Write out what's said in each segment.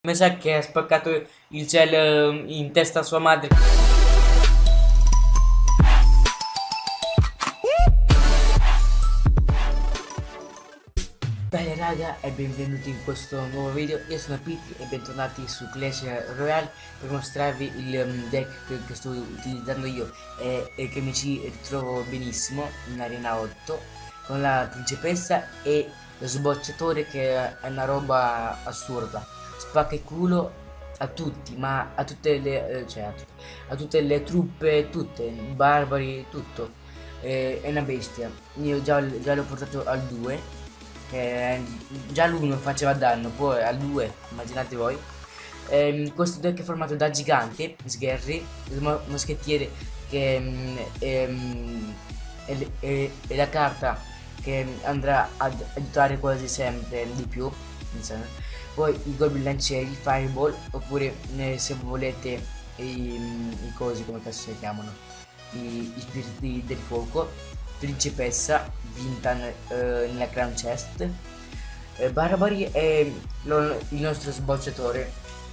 Mi sa che ha spaccato il cielo in testa a sua madre. Bene raga e benvenuti in questo nuovo video, io sono Pitti e bentornati su Clash Royale per mostrarvi il deck che sto utilizzando io e che mi ci ritrovo benissimo in Arena 8 con la principessa e lo sbocciatore che è una roba assurda, spacca il culo a tutti, ma a tutte le, a tutte le truppe, tutte, barbari, tutto, è una bestia. Io già l'ho portato al 2. Che già l'1 faceva danno, poi al 2 immaginate voi. Questo deck è formato da gigante, Sgherri, il moschettiere che è la carta che andrà ad aiutare quasi sempre di più, insomma. Poi i Goblin Lancieri, il Fireball, oppure se volete i cosi, come cazzo si chiamano, i spiriti del fuoco, principessa vinta nella Crown Chest, Barbari e il nostro sbocciatore.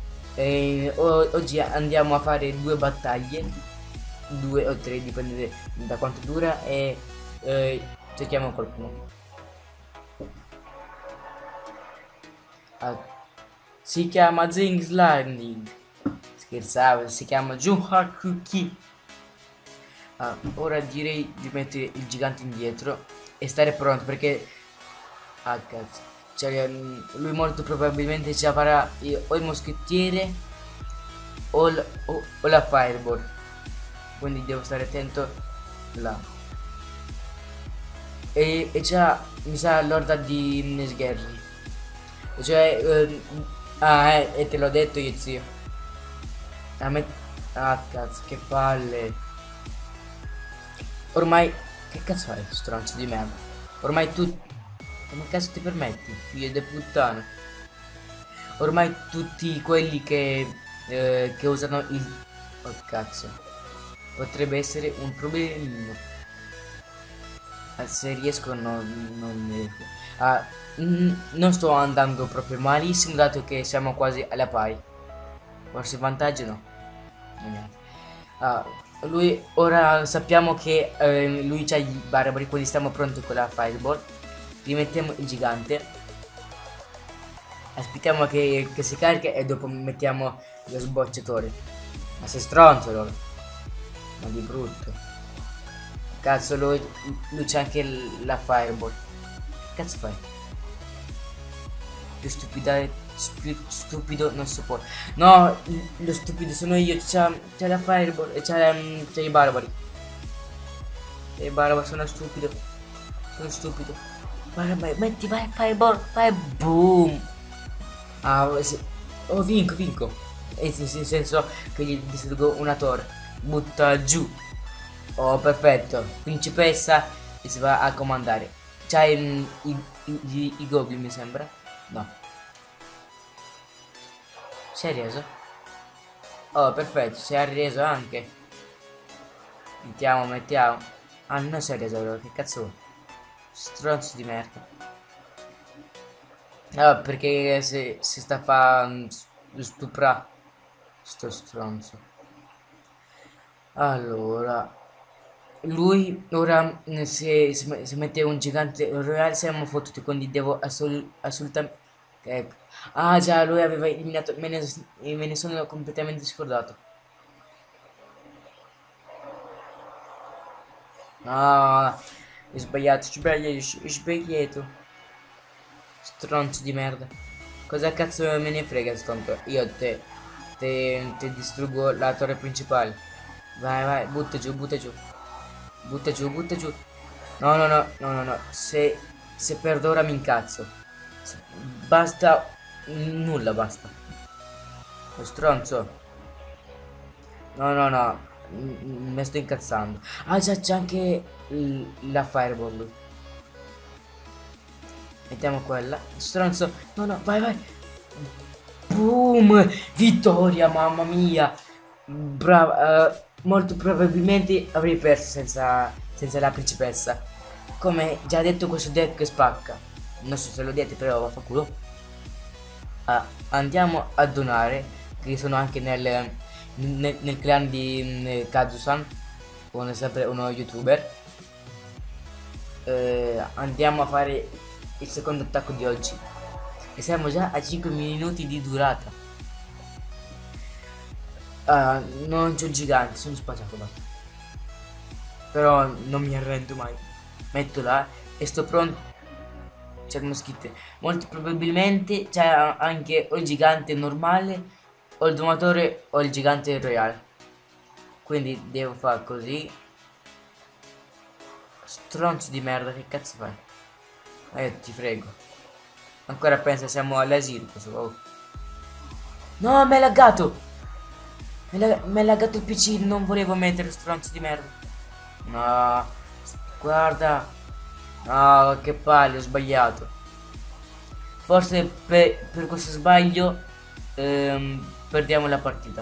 Oggi andiamo a fare due battaglie, 2 o 3 dipende da quanto dura, e cerchiamo qualcuno. Si chiama Zing's Landing, scherzavo, si chiama Juhakuki. Ora direi di mettere il gigante indietro e stare pronto perché cazzo, cioè, lui molto probabilmente ci farà o il moschettiere o la fireball, quindi devo stare attento là. E già mi sa l'orda di Sgherri, cioè e te l'ho detto io, zio. Cazzo, che palle. Ormai, che cazzo è, stronzo di merda? Ormai tu, come cazzo ti permetti, figlio di puttana? Ormai tutti quelli che usano il... Oh cazzo, potrebbe essere un problemino. Se riesco non sto andando proprio malissimo, dato che siamo quasi alla pari. Forse vantaggio no. Niente. Lui ora sappiamo che lui c'ha i barbari, quindi stiamo pronti con la fireball. Rimettiamo il gigante, aspettiamo che si carica e dopo mettiamo lo sbocciatore. Ma sei stronzo loro, ma di brutto. Cazzo, lui c'ha anche la fireball. Che cazzo fai? Più stupido non si può. No, lo stupido sono io. C'ha la fireball e c'ha i barbari. E i barbari sono stupido. Sono stupido. Guarda, metti, vai, fireball, fai boom. Oh, vinco. Nel senso che gli distruggo una torre. Butta giù. Oh, perfetto. Principessa e si va a comandare. C'ha i goblin, mi sembra. No. Si è reso? Oh, perfetto, si è reso anche. Mettiamo. Ah, non si è reso allora, che cazzo? Stronzo di merda. Ah, perché si sta a fare stupra. Sto stronzo. Allora, lui ora se mette un gigante royale siamo fottuti, quindi devo assolutamente... Ecco. Ah già, lui aveva eliminato, me ne sono completamente scordato. Ah, ho sbagliato. Stronzo di merda. Cosa cazzo me ne frega, stronzo? Io te distruggo la torre principale. Vai, butta giù. Butta giù. No. Se perdo ora mi incazzo. Basta. Nulla basta. Lo stronzo. No. Mi sto incazzando. Ah già, c'è anche la fireball. Mettiamo quella. Stronzo. No, vai. Boom. Vittoria, mamma mia. Brava. Molto probabilmente avrei perso senza la principessa. Come già detto, questo deck spacca. Non so se lo dite, però vaffanculo. Andiamo a donare, che sono anche nel clan di Kazusan, uno, sempre uno youtuber. Andiamo a fare il secondo attacco di oggi e siamo già a 5 minuti di durata. Non c'ho gigante, sono spacciato, basta. Però non mi arrendo mai. Metto là e sto pronto. C'erano scritte molto probabilmente c'è anche o il gigante normale o il domatore o il gigante royale, quindi devo fare così. Stronzo di merda, che cazzo fai? Ti frego, ancora pensa siamo all'asilo. Oh. No, mi è laggato, mi è laggato il PC, non volevo mettere stronzo di merda. No, guarda. No, che palle, ho sbagliato. Forse per questo sbaglio perdiamo la partita.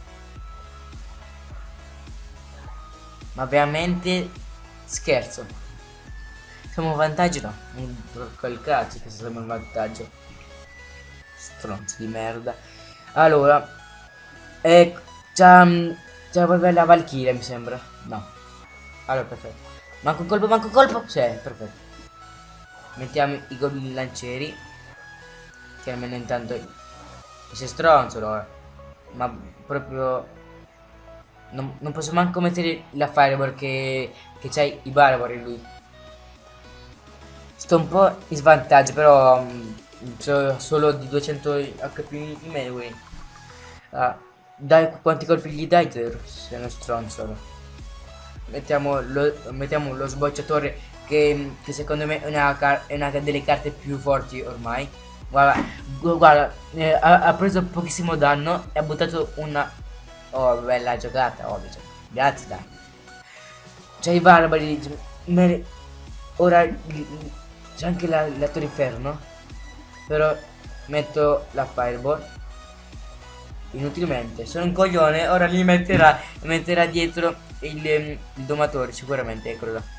Ma veramente scherzo. Siamo in vantaggio? No, col cazzo che siamo in vantaggio. Stronzo di merda. Allora, c'ha la Valkyria, mi sembra. No. Allora, perfetto. Manco colpo, manco colpo. Sì, perfetto. Mettiamo i goblin lancieri, che almeno intanto sei stronzo, allora. Ma proprio non posso manco mettere la fireball che c'hai i barbari lui. Sto un po' in svantaggio, però so solo di 200 HP in meno, quindi dai, quanti colpi gli dai? Zero. Sei uno stronzo, allora. Mettiamo lo sbocciatore che secondo me è una delle carte più forti ormai. Guarda, ha preso pochissimo danno e ha buttato una... Oh, bella giocata, oh, grazie, dai. C'è i barbari, ora c'è anche la torre inferno, però metto la fireball inutilmente, sono un coglione. Ora li metterà dietro il domatore sicuramente, eccolo là.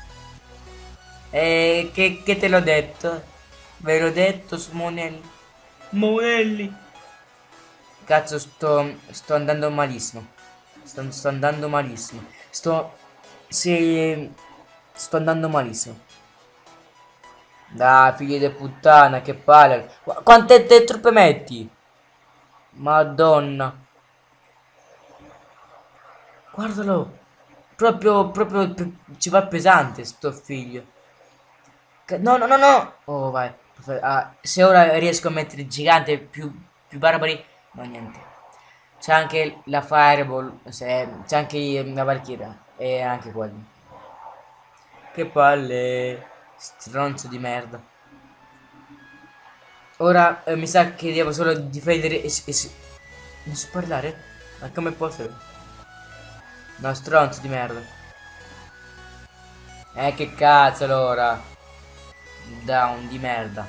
Che te l'ho detto, ve l'ho detto su Monelli. Cazzo, sto andando malissimo. Sto andando malissimo. Sto andando malissimo. Dai, figli di puttana, che palle. Quante truppe metti? Madonna. Guardalo. Proprio ci va pesante sto figlio. No, no, no, no. Oh, vai. Se ora riesco a mettere gigante più barbari. No, niente. C'è anche la fireball. C'è anche la Valkyria. E anche quelli. Che palle. Stronzo di merda. Ora mi sa che devo solo difendere non so parlare? Ma come posso? No, stronzo di merda. Che cazzo allora. Down di merda.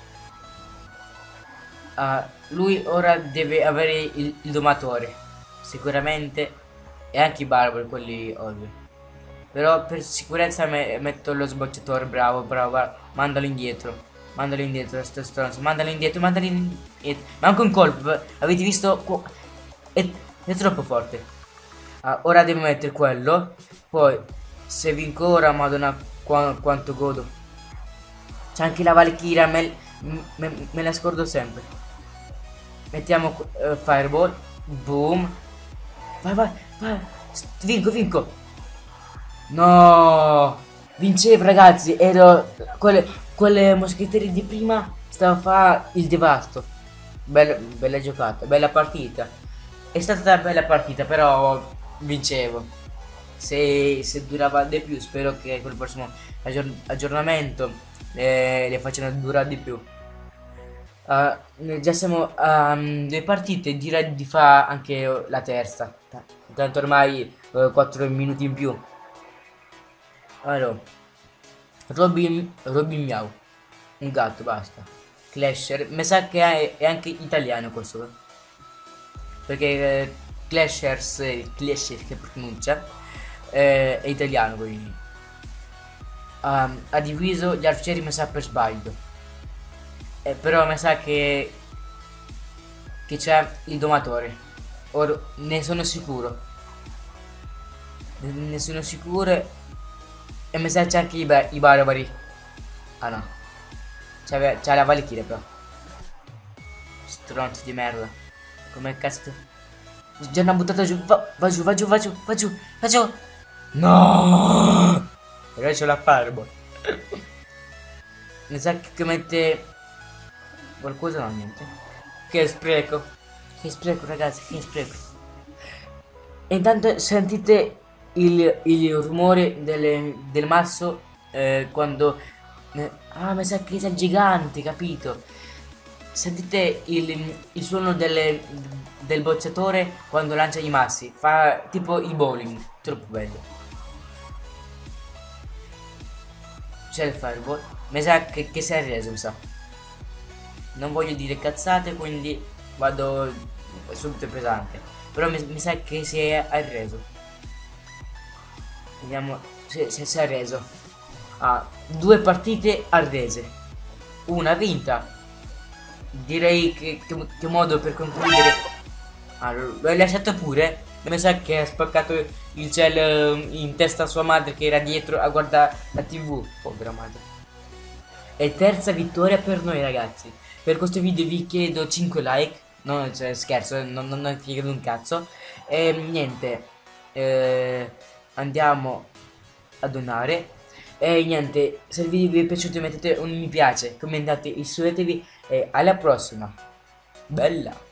Lui ora deve avere il domatore. Sicuramente. E anche i barbari, quelli ovvi. Però per sicurezza metto lo sbocciatore. Bravo, bravo. Mandalo indietro. Mandalo indietro, sto stronzo. Mandalo indietro, mandalo indietro. Manco un colpo. Avete visto? È troppo forte. Ora devo mettere quello. Poi, se vinco ora, madonna, quanto godo. C'è anche la Valkyria. Me la scordo sempre. Mettiamo fireball. Boom. Vai, vai, vai. Vinco. No. Vincevo, ragazzi. Ero quelle moschettiere di prima. Stavo a fare il devasto. Bella giocata. Bella partita. È stata una bella partita, però vincevo. Se durava di più, spero che col prossimo aggiornamento le facciano durare di più. Già siamo a 2 partite, direi di fare anche la terza. Tanto ormai 4 minuti in più. Allora, Robin Miau, un gatto, basta. Clasher, mi sa che è anche italiano questo, perché Clasher che pronuncia è italiano, quindi ha diviso gli arcieri, mi sa, per sbaglio. Però mi sa che che c'è il domatore. Ora ne sono sicuro. Ne sono sicuro. E mi sa c'è anche i barbari. Ah no. C'è la Valkyria però. Stronzo di merda. Come cazzo. Già l'hanno buttato giù. Va giù, va giù, va giù, va giù, va giù. No! Ragazzi c'è la Fireball. Mi sa che mette qualcosa, no, niente. Che spreco. Che spreco, ragazzi, che spreco. E intanto sentite il rumore del masso quando... ah, mi sa che è gigante, capito? Sentite il suono del bocciatore quando lancia i massi. Fa tipo il bowling. Troppo bello. C'è il fireball. Mi sa che si è arreso, mi sa. Non voglio dire cazzate, quindi vado subito pesante. Però mi sa che si è arreso. Vediamo se si è arreso. Ah, 2 partite arrese. Una vinta. Direi che modo per concludere. Ah, lo hai lasciato pure. Mi sa che ha spaccato il cielo in testa a sua madre che era dietro a guardare la TV. Povera madre. E terza vittoria per noi, ragazzi. Per questo video vi chiedo 5 like. No, cioè, scherzo, non ti chiedo un cazzo. E niente. Andiamo a donare. E niente, se il video vi è piaciuto mettete un mi piace, commentate, iscrivetevi e alla prossima. Bella!